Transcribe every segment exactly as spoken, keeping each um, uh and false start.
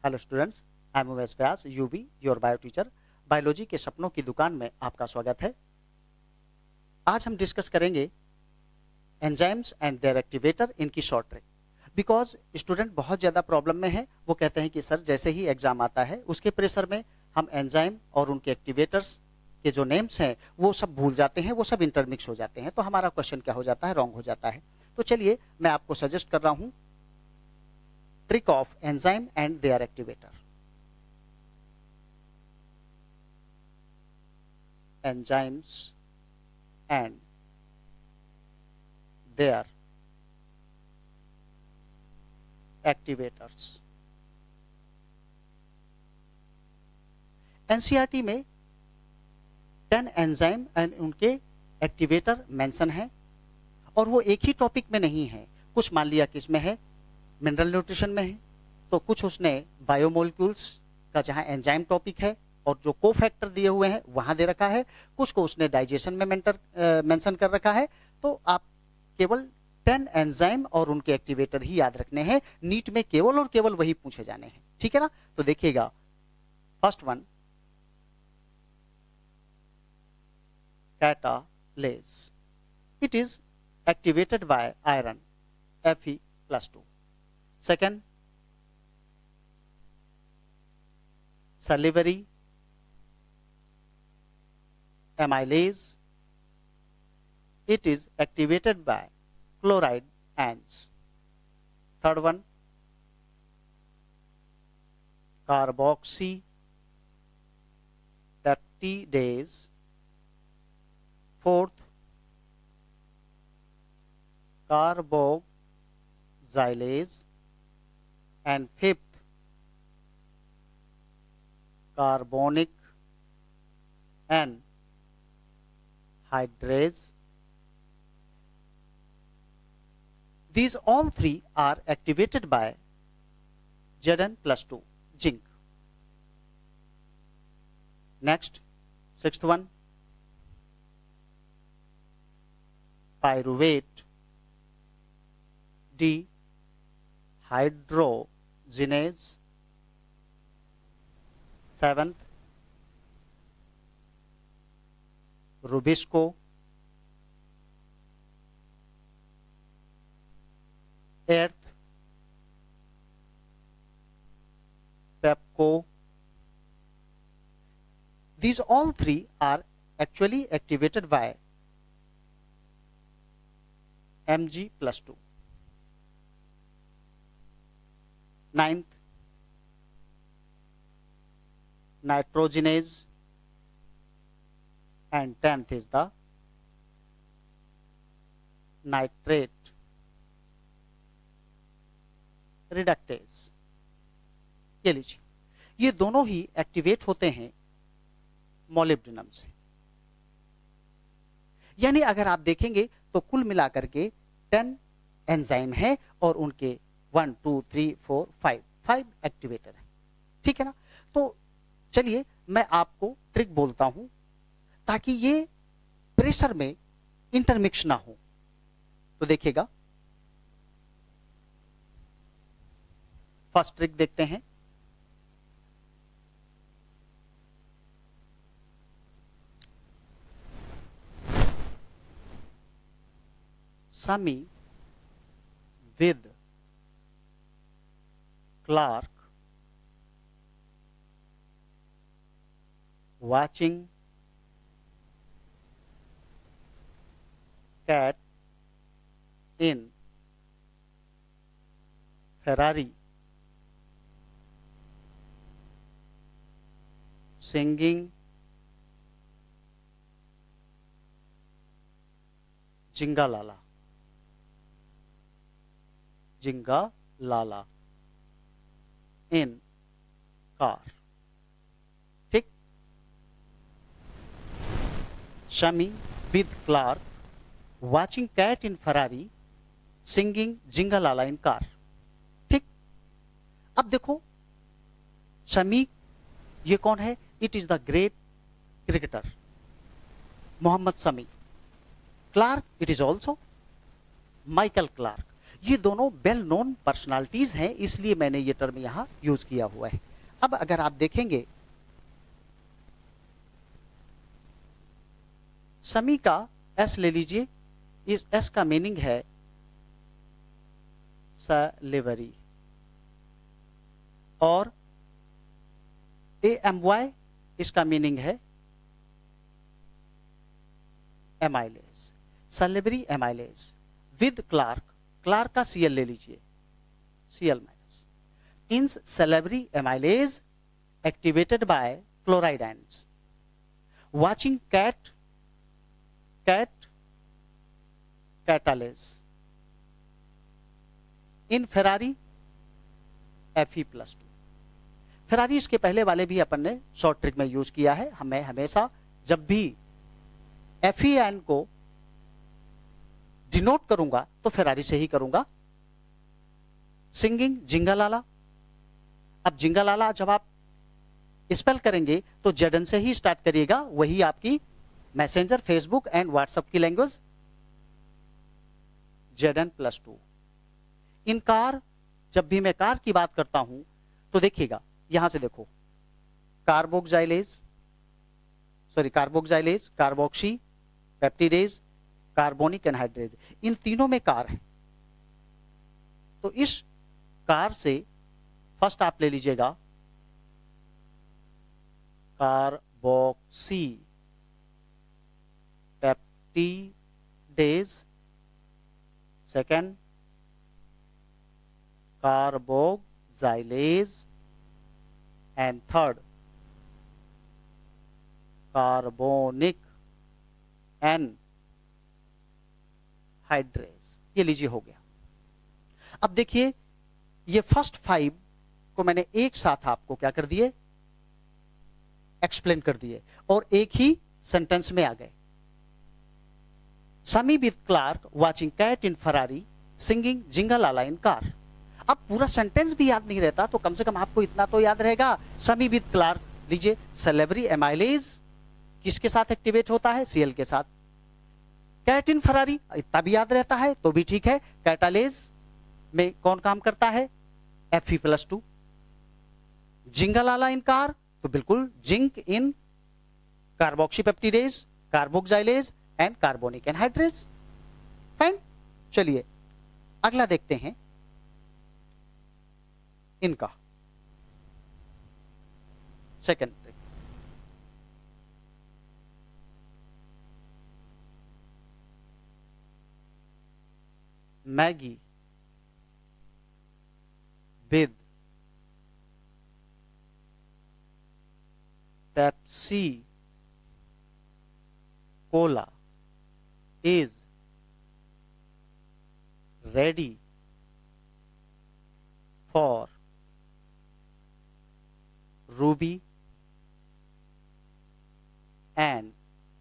Hello students, I am Umesh Vyas, UB your bio teacher. Biology के सपनों की दुकान में आपका स्वागत है। आज हम डिस्कस करेंगे एंजाइम्स एंड देयर एक्टिवेटर इनकी शॉर्ट ट्रिक। बिकॉज स्टूडेंट बहुत ज़्यादा प्रॉब्लम में है, वो कहते हैं कि सर जैसे ही एग्जाम आता है उसके प्रेशर में हम एंजाइम और उनके एक्टिवेटर्स के जो नेम्स हैं वो सब भूल जाते हैं, वो सब इंटरमिक्स हो जाते हैं, तो हमारा क्वेश्चन क्या हो जाता है, रॉन्ग हो जाता है। तो चलिए मैं आपको सजेस्ट कर रहा हूँ trick of enzyme and their activator. Enzymes and their activators. NCERT में टेन एंजाइम एंड उनके एक्टिवेटर मेंशन है और वो एक ही टॉपिक में नहीं है। कुछ मान लिया कि इसमें है मिनरल न्यूट्रिशन में है, तो कुछ उसने बायोमोलिक्यूल्स का जहां एंजाइम टॉपिक है और जो कोफैक्टर दिए हुए हैं वहां दे रखा है, कुछ को उसने डाइजेशन में मेंटर मेंशन कर रखा है। तो आप केवल टेन एंजाइम और उनके एक्टिवेटर ही याद रखने हैं, नीट में केवल और केवल वही पूछे जाने हैं, ठीक है ना। तो देखिएगा, first one catalase, it is activated by iron F E plus two. Second, salivary amylase, it is activated by chloride ions. Third one, carboxy peptidase. Fourth, carboxylase. And fifth, carbonic anhydrase. These all three are activated by Z N plus two, zinc. Next, sixth one, pyruvate dehydrogenase. Seventh, rubisco. Eighth, pepco. These all three are actually activated by M G plus two. Ninth, nitrogenase, and tenth is the nitrate reductase. ये लीजिए, ये दोनों ही activate होते हैं molybdenum से। यानी अगर आप देखेंगे तो कुल मिलाकर के टेन एंजाइम है और उनके one two three four five five activator है, ठीक है ना। तो चलिए मैं आपको ट्रिक बोलता हूं ताकि ये प्रेशर में इंटरमिक्स ना हो। तो देखिएगा, फर्स्ट ट्रिक देखते हैं। Sami with Clark watching cat in Ferrari singing Jingalala. Jingalala in car. ठीक, Shami with Clark watching cat in Ferrari singing Jingalala in car. ठीक, अब देखो शमी ये कौन है? It is the great cricketer Mohammed Shami. Clarke, it is also Michael Clarke. ये दोनों well known personalities हैं, इसलिए मैंने ये टर्म यहां यूज किया हुआ है। अब अगर आप देखेंगे समी का एस ले लीजिए, इस एस का मीनिंग है सलेवरी, और ए एम वाई इसका मीनिंग है amylase, salivary amylase. With Clarke, Clarke का सीएल ले लीजिए, सीएल माइनस, इंस salivary amylase activated by chloride ions, watching cat cat catalase in Ferrari F E plus two. Ferrari इसके पहले वाले भी अपन ने शॉर्ट ट्रिक में यूज किया है। हमें हमेशा जब भी एफ ई आयन को डिनोट करूंगा तो फेरारी से ही करूंगा। सिंगिंग जिंगालाला, अब जिंगालाला जब आप स्पेल करेंगे तो जेडन से ही स्टार्ट करिएगा, वही आपकी मैसेंजर, फेसबुक एंड व्हाट्सएप की language, Zn plus two. In car, जब भी मैं कार की बात करता हूं तो देखिएगा यहां से देखो, carboxylase, sorry carboxylase, carboxy, peptidase, carbonic anhydrase, इन तीनों में कार है। तो इस कार से फर्स्ट आप ले लीजिएगा carboxy peptidase, second carboxylase, and third carbonic anhydrase. ये लीजिए हो गया। अब देखिए ये फर्स्ट फाइव को मैंने एक साथ आपको क्या कर दिए, एक्सप्लेन कर दिए, और एक ही सेंटेंस में आ गए। Shami with Clarke watching cat in Ferrari singing जिंगालाला इन कार। अब पूरा सेंटेंस भी याद नहीं रहता तो कम से कम आपको इतना तो याद रहेगा, समी विद क्लार्क लीजिए, सलेवरी एमाइलेज किसके साथ एक्टिवेट होता है, सीएल के साथ। कैट इन फरारी इतना भी याद रहता है तो भी ठीक है, कैटालेज में कौन काम करता है, एफ ई प्लस टू। जिंगालाला इन कार, तो बिल्कुल zinc in carboxypeptidase, carboxylase and carbonic anhydrase. Fine, चलिए अगला देखते हैं इनका second trick. Maggi with Pepsi cola is ready for Ruby and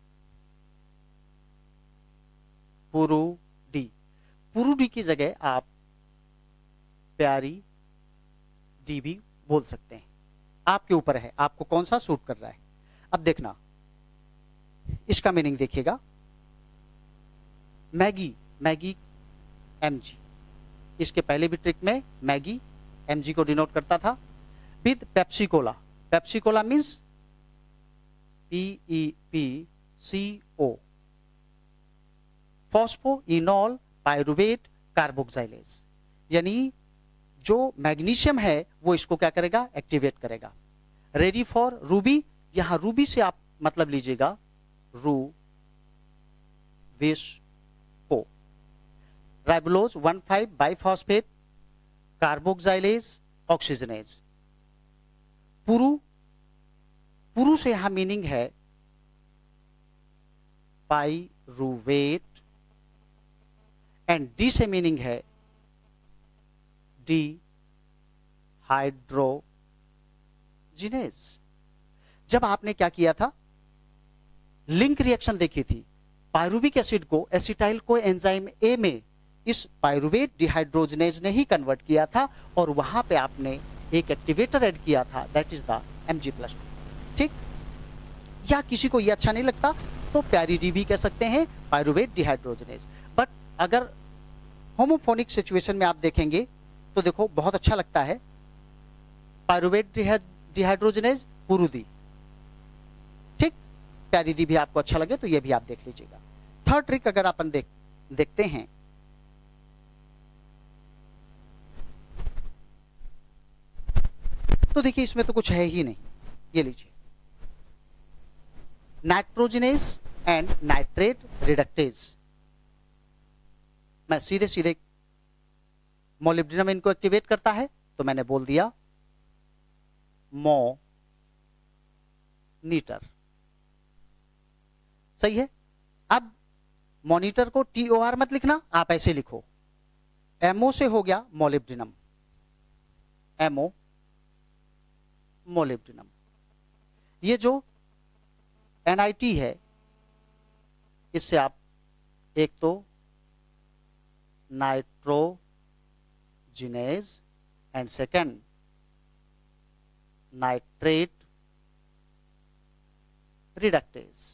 पुरुडी। पुरुडी की जगह आप प्यारी डी भी बोल सकते हैं, आपके ऊपर है आपको कौन सा सूट कर रहा है। अब देखना इसका मीनिंग देखिएगा, मैगी, मैगी एमजी, इसके पहले भी ट्रिक में मैगी एमजी को डिनोट करता था। With Pepsi cola, Pepsi cola means P E P C O, phospho enol pyruvate carboxylase, यानी जो मैग्नीशियम है वो इसको क्या करेगा, एक्टिवेट करेगा। रेडी फॉर रूबी, यहां रूबी से आप मतलब लीजिएगा रू विश को। Ribulose one five bisphosphate carboxylase oxygenase. पुरु, पुरु से यहां मीनिंग है पाइरुवेट, एंड डी से मीनिंग है डी हाइड्रोजिनेज। जब आपने क्या किया था, लिंक रिएक्शन देखी थी, पायरुविक एसिड को एसिटाइल को एंजाइम ए में इस पायरुवेट डिहाइड्रोजनेज ने ही कन्वर्ट किया था, और वहां पे आपने एक एक्टिवेटर ऐड किया था, that is the Mg plus two. ठीक, या किसी को ये अच्छा नहीं लगता तो प्यारी डी भी कह सकते हैं, पायरुवेट डिहाइड्रोजनेज। बट अगर होमोफोनिक सिचुएशन में आप देखेंगे तो देखो बहुत अच्छा लगता है, पायरुवेट डिहाइड्रोजनेज पुरुदी, ठीक, प्यारिदी भी आपको अच्छा लगे तो ये भी आप देख लीजिएगा। थर्ड ट्रिक अगर अपन देख देखते हैं तो देखिए इसमें तो कुछ है ही नहीं, ये लीजिए नाइट्रोजनेज एंड नाइट्रेट रिडक्टेज। मैं सीधे सीधे मोलिब्डेनम इनको एक्टिवेट करता है तो मैंने बोल दिया मो नीटर, सही है। अब मॉनिटर को टी ओ आर मत लिखना, आप ऐसे लिखो, एमओ से हो गया मोलिब्डेनम, एमओ मोलिब्डेनम। ये जो एन आई टी है इससे आप एक तो nitrogenase and second nitrate reductase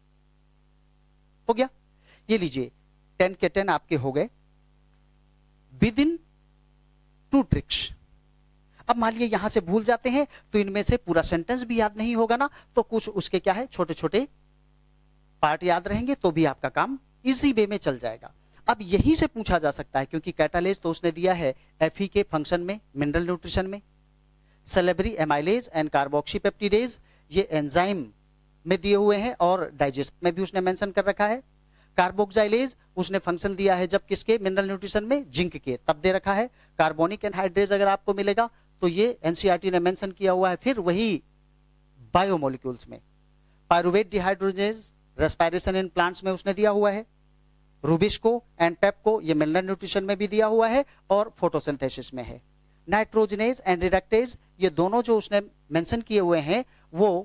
हो गया। ये लीजिए टेन के टेन आपके हो गए विद इन टू ट्रिक्स। अब मान लीजिए यहां से भूल जाते हैं तो इनमें से पूरा सेंटेंस भी याद नहीं होगा ना, तो कुछ उसके क्या है छोटे छोटे पार्ट याद रहेंगे तो भी आपका काम इजी वे में चल जाएगा। अब यहीं से पूछा जा सकता है, क्योंकि कैटालेज तो उसने दिया है एफ ई के फंक्शन में, मिनरल न्यूट्रिशन में, सेलेब्री एमाइलेज एंड कार्बोक्सीपेप्टिडेज ये एंजाइम में दिए हुए हैं और डाइजेस्ट में भी उसने मेंशन कर रखा है। कार्बोक्साइलेज उसने फंक्शन दिया है जब किसके, मिनरल न्यूट्रिशन में, जिंक के, तब दे रखा है। कार्बोनिक एनहाइड्रेज अगर आपको मिलेगा तो ये एनसीईआरटी ने मेंशन किया हुआ है। फिर वही बायोमोलिक्यूल्स में pyruvate dehydrogenase respiration in plants में उसने दिया हुआ है। रूबिस्को एंड पेप्को ये मिनरल न्यूट्रिशन में भी दिया हुआ है और फोटोसिंथेसिस में है। नाइट्रोजनेज एंड रिडक्टेज ये दोनों जो उसने मेंशन किए हुए हैं वो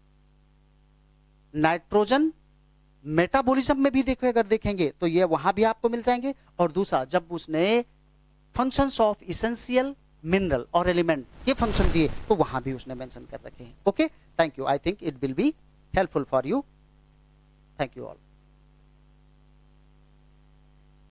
नाइट्रोजन मेटाबॉलिज्म में भी देखो, अगर देखेंगे तो ये वहां भी आपको मिल जाएंगे। और दूसरा जब उसने फंक्शंस ऑफ इसेंशियल मिनरल और एलिमेंट ये फंक्शन दिए तो वहां भी उसने मेंशन कर रखे हैं। Okay, thank you, I think it will be helpful for you, thank you all.